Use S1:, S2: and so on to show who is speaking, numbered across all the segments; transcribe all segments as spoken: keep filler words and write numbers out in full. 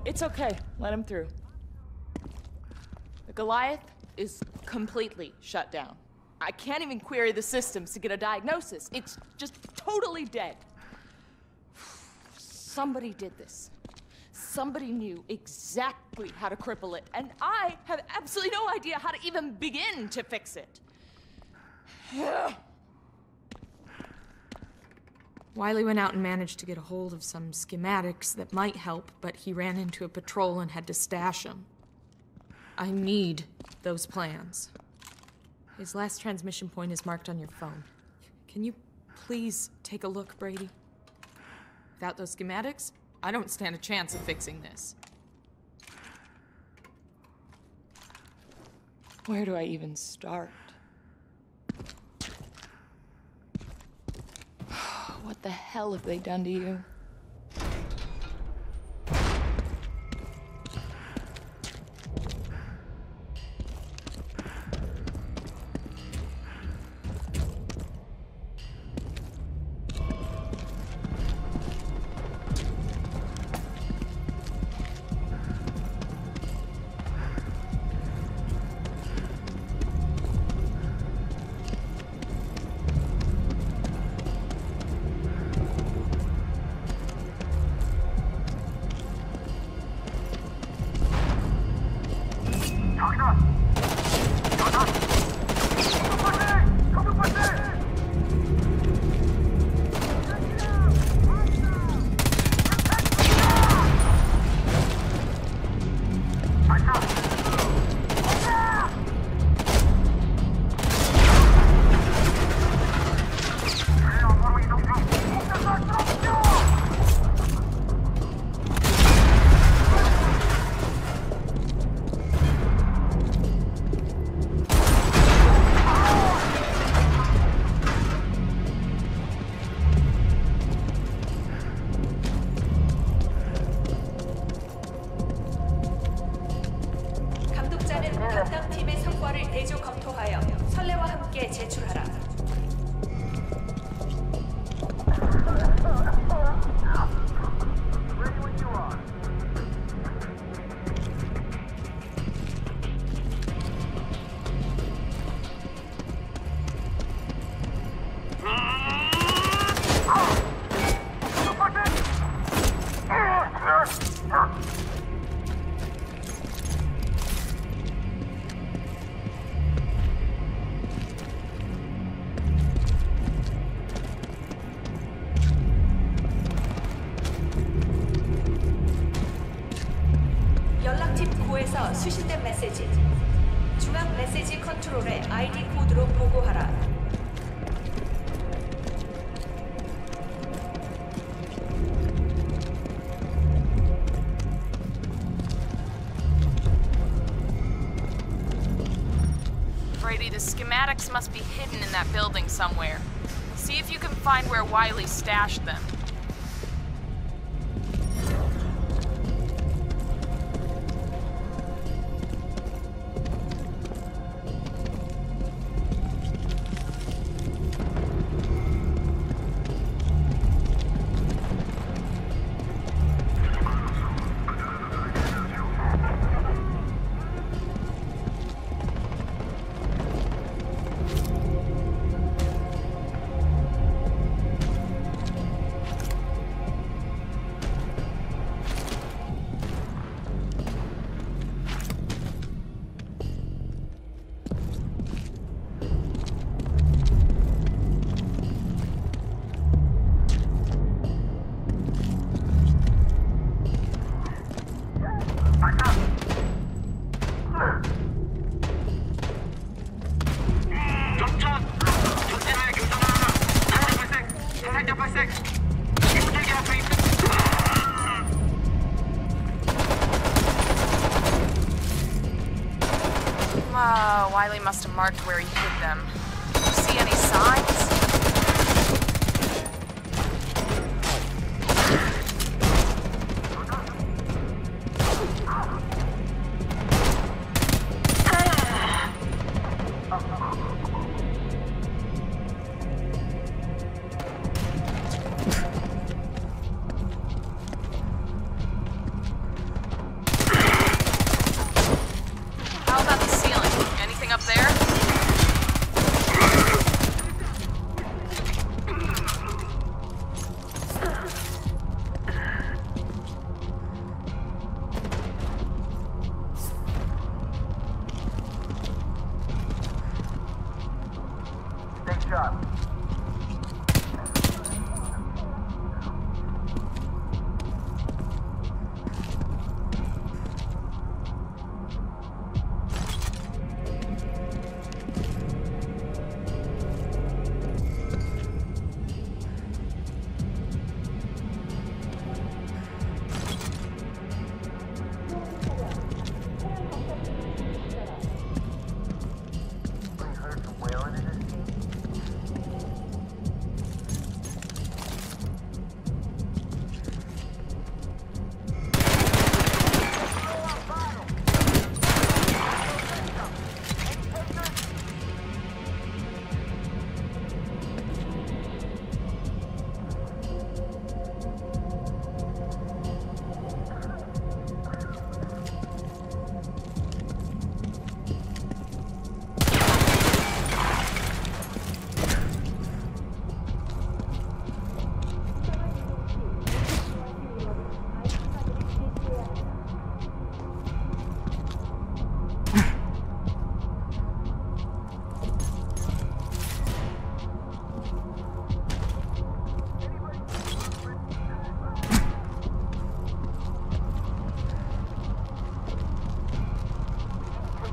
S1: It's okay. Let him through. The Goliath is completely shut down. I can't even query the systems to get a diagnosis. It's just totally dead. Somebody did this. Somebody knew exactly how to cripple it, and I have absolutely no idea how to even begin to fix it.
S2: Wiley went out and managed to get a hold of some schematics that might help, but he ran into a patrol and had to stash them. I need those plans. His last transmission point is marked on your phone. Can you please take a look, Brady? Without those schematics, I don't stand a chance of fixing this.
S1: Where do I even start? What the hell have they done to you?
S3: 수신된 메시지. 중앙 메시지 컨트롤에 아이디 코드로 보고하라.
S2: Brady, the schematics must be hidden in that building somewhere. See if you can find where Wiley stashed them. Uh, Wiley must have marked where he hid them. Do you see any signs?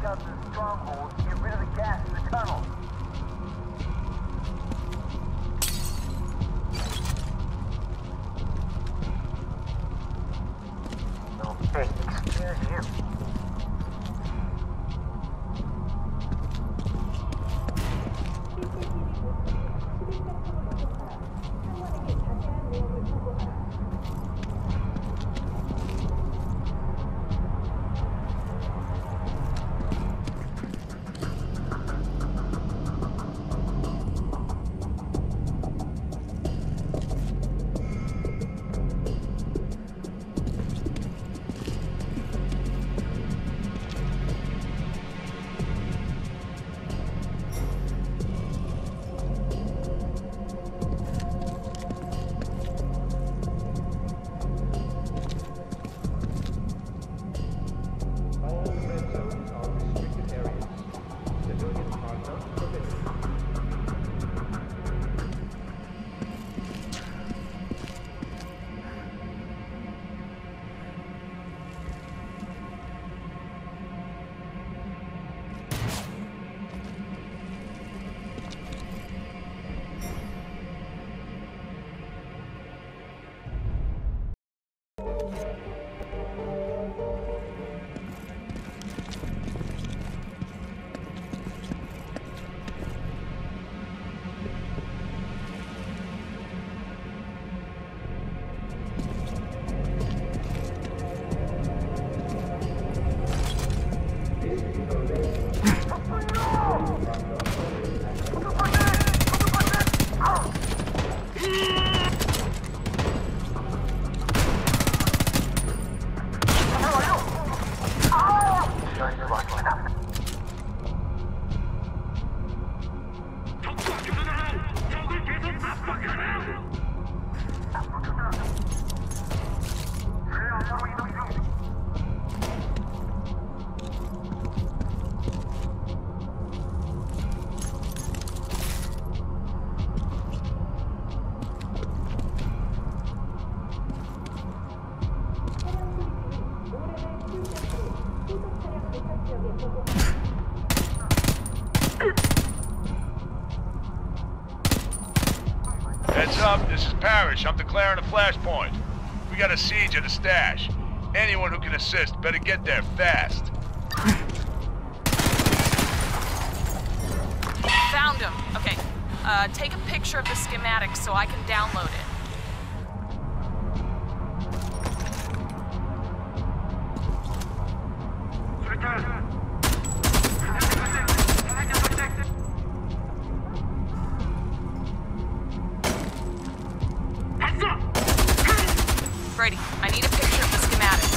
S4: take out the stronghold and get rid of the gas in the tunnel. Okay, excuse you.
S5: Heads up, this is Parrish. I'm declaring a flashpoint. We got a siege at the stash. Anyone who can assist better get there fast.
S2: Found him. Okay. Uh, take a picture of the schematics so I can download it. Brady, I need a picture of the schematics.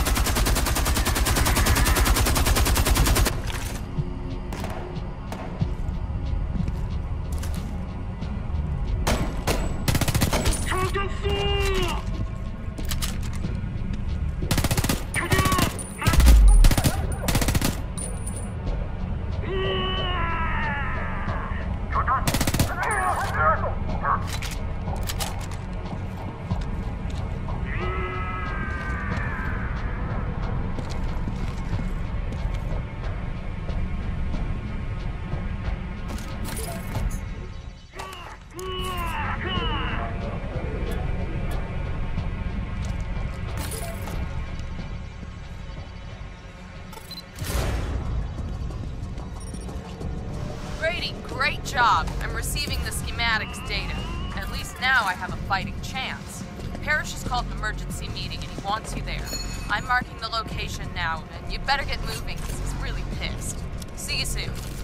S2: Great job. I'm receiving the schematics data. At least now I have a fighting chance. Parrish has called an emergency meeting and he wants you there. I'm marking the location now, and you better get moving because he's really pissed. See you soon.